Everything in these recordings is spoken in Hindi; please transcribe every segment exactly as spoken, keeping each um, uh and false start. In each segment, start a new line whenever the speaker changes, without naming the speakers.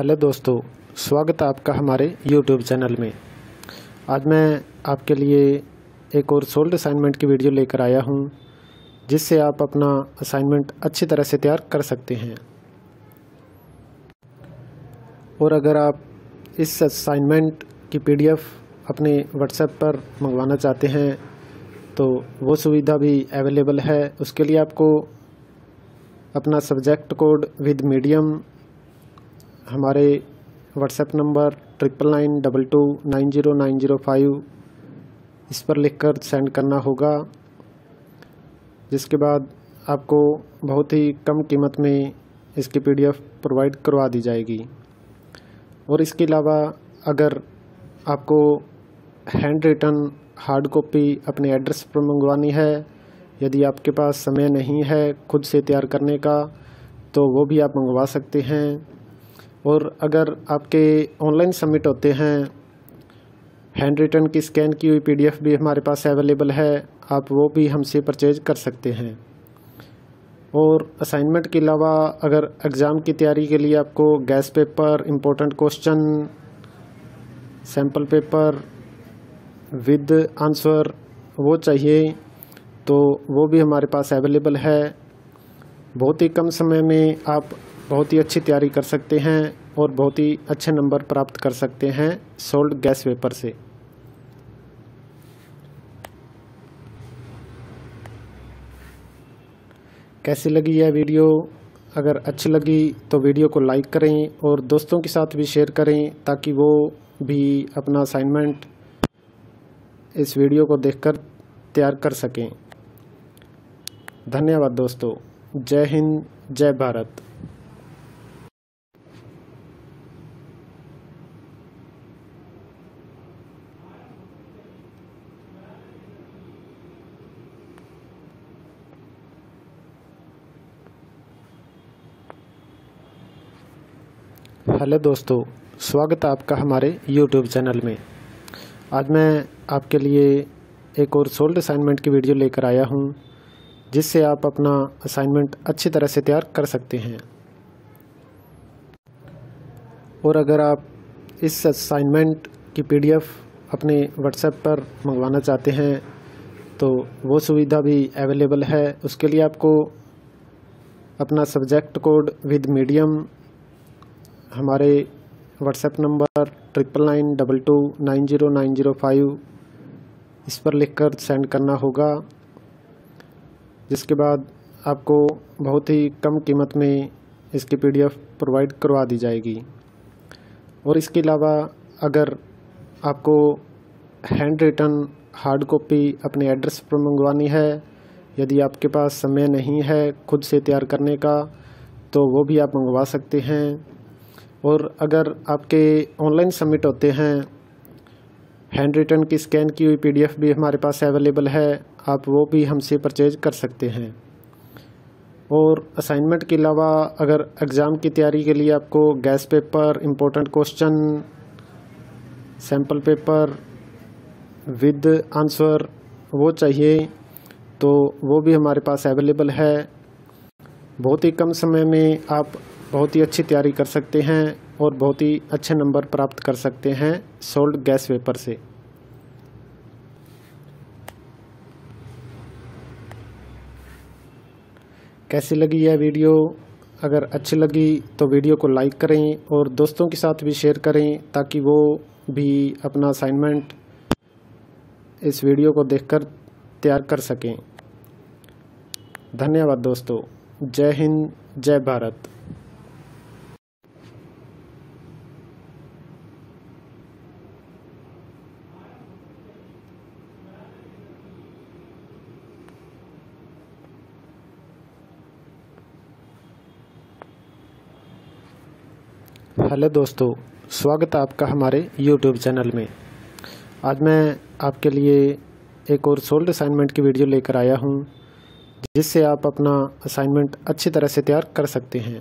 हेलो दोस्तों, स्वागत है आपका हमारे यूट्यूब चैनल में। आज मैं आपके लिए एक और सोल्ड असाइनमेंट की वीडियो लेकर आया हूं, जिससे आप अपना असाइनमेंट अच्छी तरह से तैयार कर सकते हैं। और अगर आप इस असाइनमेंट की पीडीएफ अपने व्हाट्सएप पर मंगवाना चाहते हैं तो वो सुविधा भी अवेलेबल है। उसके लिए आपको अपना सब्जेक्ट कोड विद मीडियम हमारे WhatsApp number triple nine double two nine zero nine zero five इस पर लिखकर सेंड करना होगा, जिसके बाद आपको बहुत ही कम कीमत में इसकी पीडीएफ प्रोवाइड करवा दी जाएगी। और इसके अलावा अगर आपको हैंड रिटन हार्ड कॉपी अपने एड्रेस पर मंगवानी है, यदि आपके पास समय नहीं है खुद से तैयार करने का, तो वो भी आप मंगवा सकते हैं। और अगर आपके ऑनलाइन सबमिट होते हैं, हैंड रिटन की स्कैन की हुई पीडीएफ भी हमारे पास अवेलेबल है, आप वो भी हमसे परचेज कर सकते हैं। और असाइनमेंट के अलावा अगर एग्ज़ाम की तैयारी के लिए आपको guess paper, important question, sample paper with answer वो चाहिए, तो वो भी हमारे पास अवेलेबल है। बहुत ही कम समय में आप बहुत ही अच्छी तैयारी कर सकते हैं और बहुत ही अच्छे नंबर प्राप्त कर सकते हैं सोल्ड गैस पेपर से। कैसी लगी यह वीडियो? अगर अच्छी लगी तो वीडियो को लाइक करें और दोस्तों के साथ भी शेयर करें, ताकि वो भी अपना असाइनमेंट इस वीडियो को देखकर तैयार कर सकें। धन्यवाद दोस्तों। जय हिंद, जय भारत। हेलो दोस्तों, स्वागत है आपका हमारे यूट्यूब चैनल में। आज मैं आपके लिए एक और सोल्ड असाइनमेंट की वीडियो लेकर आया हूं, जिससे आप अपना असाइनमेंट अच्छी तरह से तैयार कर सकते हैं। और अगर आप इस असाइनमेंट की पीडीएफ अपने व्हाट्सएप पर मंगवाना चाहते हैं तो वो सुविधा भी अवेलेबल है। उसके लिए आपको अपना सब्जेक्ट कोड विद मीडियम हमारे WhatsApp number triple nine double two nine zero nine zero five इस पर लिखकर सेंड करना होगा, जिसके बाद आपको बहुत ही कम कीमत में इसकी पीडीएफ प्रोवाइड करवा दी जाएगी। और इसके अलावा अगर आपको हैंड रिटन हार्ड कॉपी अपने एड्रेस पर मंगवानी है, यदि आपके पास समय नहीं है खुद से तैयार करने का, तो वो भी आप मंगवा सकते हैं। और असाइनमेंट के अलावा अगर एग्ज़ाम की तैयारी के लिए आपको guess paper, important question, sample paper with answer वो चाहिए, तो वो भी हमारे पास अवेलेबल है। और अगर आप इस असाइनमेंट की पीडीएफ अपने व्हाट्सएप पर मंगवाना चाहते हैं तो वो सुविधा भी अवेलेबल है। उसके लिए आपको अपना सब्जेक्ट कोड विद मीडियम हमारे WhatsApp number triple nine double two nine zero nine zero five इस पर लिखकर सेंड करना होगा, जिसके बाद आपको बहुत ही कम कीमत में इसकी पीडीएफ प्रोवाइड करवा दी जाएगी। और इसके अलावा अगर आपको हैंड रिटन हार्ड कॉपी अपने एड्रेस पर मंगवानी है, यदि आपके पास समय नहीं है खुद से तैयार करने का, तो वो भी आप मंगवा सकते हैं। और अगर आपके ऑनलाइन सबमिट होते हैं, हैंड रिटन की स्कैन की हुई पीडीएफ भी हमारे पास अवेलेबल है, आप वो भी हमसे परचेज कर सकते हैं। और असाइनमेंट के अलावा अगर एग्ज़ाम की तैयारी के लिए आपको guess paper, important question, sample paper with answer वो चाहिए, तो वो भी हमारे पास अवेलेबल है। बहुत ही कम समय में आप बहुत ही अच्छी तैयारी कर सकते हैं और बहुत ही अच्छे नंबर प्राप्त कर सकते हैं सोल्ड गैस पेपर से। कैसी लगी यह वीडियो? अगर अच्छी लगी तो वीडियो को लाइक करें और दोस्तों के साथ भी शेयर करें, ताकि वो भी अपना असाइनमेंट इस वीडियो को देखकर तैयार कर सकें। धन्यवाद दोस्तों। जय हिंद, जय भारत। हेलो दोस्तों, स्वागत है आपका हमारे यूट्यूब चैनल में। आज मैं आपके लिए एक और सोल्ड असाइनमेंट की वीडियो लेकर आया हूं, जिससे आप अपना असाइनमेंट अच्छी तरह से तैयार कर सकते हैं।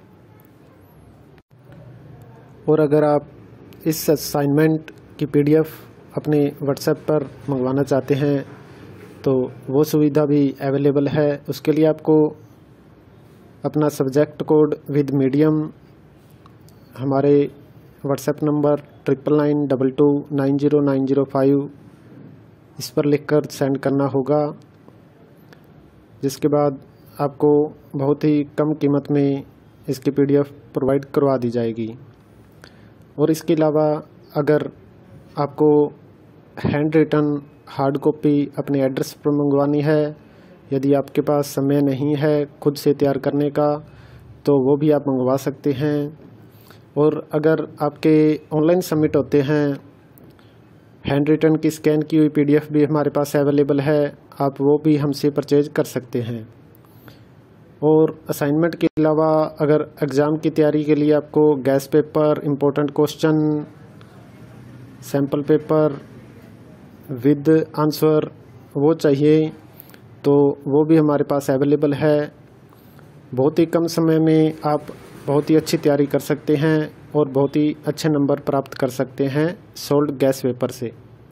और अगर आप इस असाइनमेंट की पीडीएफ अपने व्हाट्सएप पर मंगवाना चाहते हैं तो वो सुविधा भी अवेलेबल है। उसके लिए आपको अपना सब्जेक्ट कोड विद मीडियम हमारे WhatsApp number triple nine double two nine zero nine zero five इस पर लिखकर सेंड करना होगा, जिसके बाद आपको बहुत ही कम कीमत में इसकी पीडीएफ प्रोवाइड करवा दी जाएगी। और इसके अलावा अगर आपको हैंड रिटन हार्ड कॉपी अपने एड्रेस पर मंगवानी है, यदि आपके पास समय नहीं है खुद से तैयार करने का, तो वो भी आप मंगवा सकते हैं। और अगर आपके ऑनलाइन सबमिट होते हैं, हैंड रिटन की स्कैन की हुई पीडीएफ भी हमारे पास अवेलेबल है, आप वो भी हमसे परचेज कर सकते हैं। और असाइनमेंट के अलावा अगर एग्ज़ाम की तैयारी के लिए आपको guess paper, important question, sample paper with answer वो चाहिए, तो वो भी हमारे पास अवेलेबल है। बहुत ही कम समय में आप बहुत ही अच्छी तैयारी कर सकते हैं और बहुत ही अच्छे नंबर प्राप्त कर सकते हैं सोल्ड गैस पेपर से।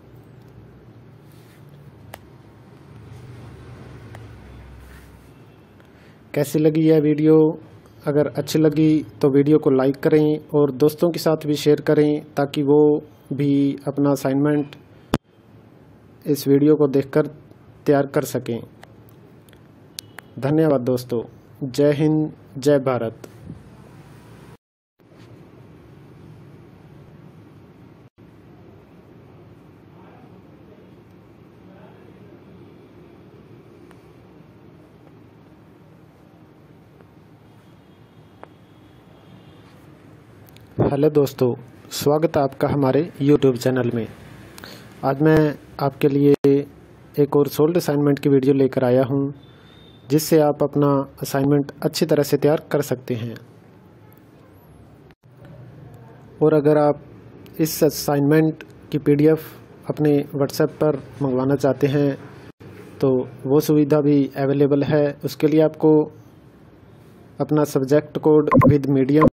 कैसी लगी यह वीडियो? अगर अच्छी लगी तो वीडियो को लाइक करें और दोस्तों के साथ भी शेयर करें, ताकि वो भी अपना असाइनमेंट इस वीडियो को देखकर तैयार कर सकें। धन्यवाद दोस्तों। जय हिंद, जय भारत। हेलो दोस्तों, स्वागत है आपका हमारे यूट्यूब चैनल में। आज मैं आपके लिए एक और सोल्ड असाइनमेंट की वीडियो लेकर आया हूं, जिससे आप अपना असाइनमेंट अच्छी तरह से तैयार कर सकते हैं। और अगर आप इस असाइनमेंट की पीडीएफ अपने व्हाट्सएप पर मंगवाना चाहते हैं, तो वो सुविधा भी अवेलेबल है। उसके लिए आपको अपना सब्जेक्ट कोड विद मीडियम